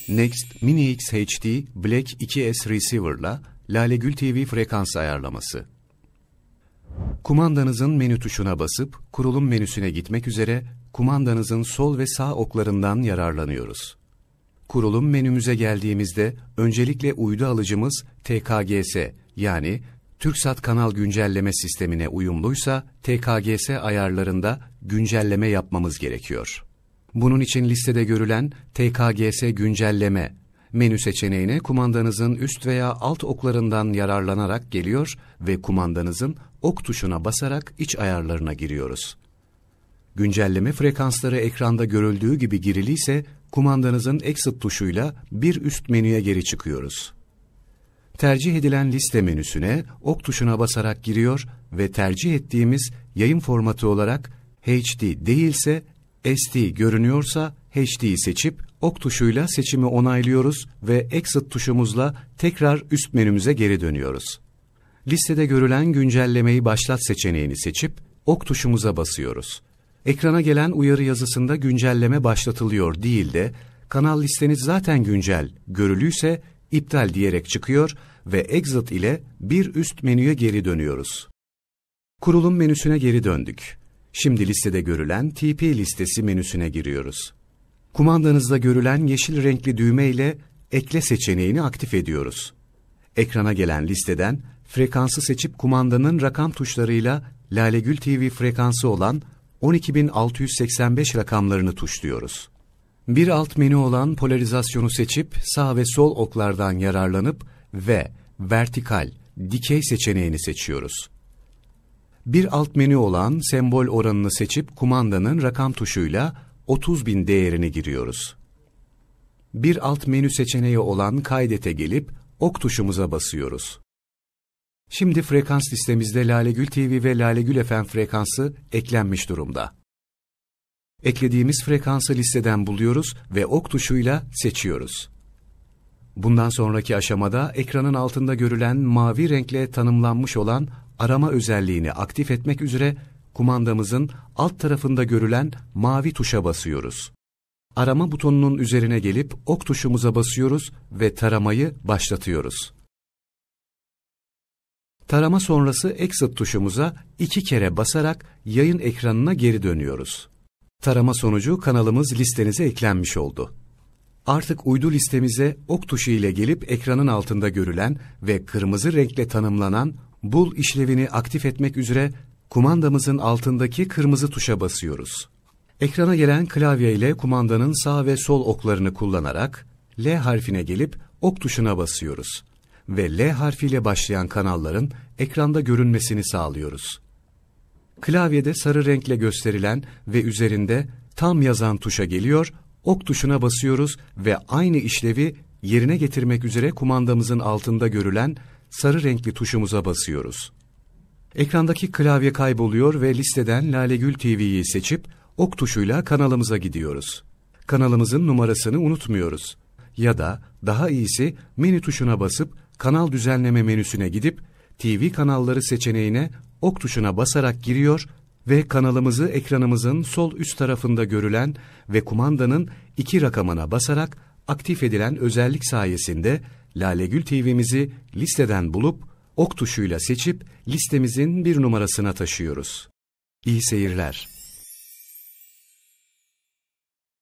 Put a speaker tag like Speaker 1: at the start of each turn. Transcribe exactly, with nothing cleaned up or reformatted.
Speaker 1: Next Mini X H D Black iki S Receiver'la Lalegül T V frekans ayarlaması. Kumandanızın menü tuşuna basıp kurulum menüsüne gitmek üzere kumandanızın sol ve sağ oklarından yararlanıyoruz. Kurulum menümüze geldiğimizde öncelikle uydu alıcımız T K G S yani TürkSat kanal güncelleme sistemine uyumluysa T K G S ayarlarında güncelleme yapmamız gerekiyor. Bunun için listede görülen T K G S güncelleme menü seçeneğine kumandanızın üst veya alt oklarından yararlanarak geliyor ve kumandanızın ok tuşuna basarak iç ayarlarına giriyoruz. Güncelleme frekansları ekranda görüldüğü gibi giriliyse kumandanızın Exit tuşuyla bir üst menüye geri çıkıyoruz. Tercih edilen liste menüsüne ok tuşuna basarak giriyor ve tercih ettiğimiz yayın formatı olarak H D değilse S D görünüyorsa H D'yi seçip ok tuşuyla seçimi onaylıyoruz ve Exit tuşumuzla tekrar üst menümüze geri dönüyoruz. Listede görülen güncellemeyi başlat seçeneğini seçip ok tuşumuza basıyoruz. Ekrana gelen uyarı yazısında güncelleme başlatılıyor değil de kanal listeniz zaten güncel görülüyse iptal diyerek çıkıyor ve Exit ile bir üst menüye geri dönüyoruz. Kurulum menüsüne geri döndük. Şimdi listede görülen T P listesi menüsüne giriyoruz. Kumandanızda görülen yeşil renkli düğme ile ekle seçeneğini aktif ediyoruz. Ekrana gelen listeden frekansı seçip kumandanın rakam tuşlarıyla Lalegül T V frekansı olan on iki bin altı yüz seksen beş rakamlarını tuşluyoruz. Bir alt menü olan polarizasyonu seçip sağ ve sol oklardan yararlanıp ve vertikal, dikey seçeneğini seçiyoruz. Bir alt menü olan sembol oranını seçip kumandanın rakam tuşuyla otuz bin değerini giriyoruz. Bir alt menü seçeneği olan kaydete gelip ok tuşumuza basıyoruz. Şimdi frekans listemizde Lalegül T V ve Lalegül F M frekansı eklenmiş durumda. Eklediğimiz frekansı listeden buluyoruz ve ok tuşuyla seçiyoruz. Bundan sonraki aşamada ekranın altında görülen mavi renkle tanımlanmış olan arama özelliğini aktif etmek üzere kumandamızın alt tarafında görülen mavi tuşa basıyoruz. Arama butonunun üzerine gelip ok tuşumuza basıyoruz ve taramayı başlatıyoruz. Tarama sonrası Exit tuşumuza iki kere basarak yayın ekranına geri dönüyoruz. Tarama sonucu kanalımız listenize eklenmiş oldu. Artık uydu listemize ok tuşu ile gelip ekranın altında görülen ve kırmızı renkle tanımlanan Bul işlevini aktif etmek üzere kumandamızın altındaki kırmızı tuşa basıyoruz. Ekrana gelen klavye ile kumandanın sağ ve sol oklarını kullanarak L harfine gelip ok tuşuna basıyoruz ve L harfiyle başlayan kanalların ekranda görünmesini sağlıyoruz. Klavyede sarı renkle gösterilen ve üzerinde tam yazan tuşa geliyor, ok tuşuna basıyoruz ve aynı işlevi yerine getirmek üzere kumandamızın altında görülen sarı renkli tuşumuza basıyoruz. Ekrandaki klavye kayboluyor ve listeden Lalegül T V'yi seçip ok tuşuyla kanalımıza gidiyoruz. Kanalımızın numarasını unutmuyoruz. Ya da daha iyisi menü tuşuna basıp kanal düzenleme menüsüne gidip T V kanalları seçeneğine ok tuşuna basarak giriyor ve kanalımızı ekranımızın sol üst tarafında görülen ve kumandanın iki rakamına basarak aktif edilen özellik sayesinde Lalegül T V'mizi listeden bulup ok tuşuyla seçip listemizin bir numarasına taşıyoruz. İyi seyirler.